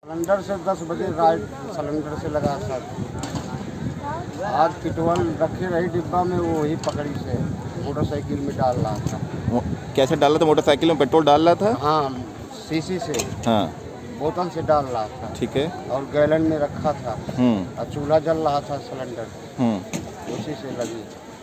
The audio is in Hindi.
सिलेंडर से 10 बजे राइट सिलेंडर से लगा था। आज पेट्रोल रखी रही डिब्बा में, वो वही पकड़ी से मोटरसाइकिल में डाल रहा था। कैसे डाल रहा था? मोटरसाइकिल में पेट्रोल डाल रहा था? हाँ, शीशी से, हाँ, बोतल से डाल रहा था। ठीक है। और गैलन में रखा था और चूल्हा जल रहा था सिलेंडर, उसी से लगी।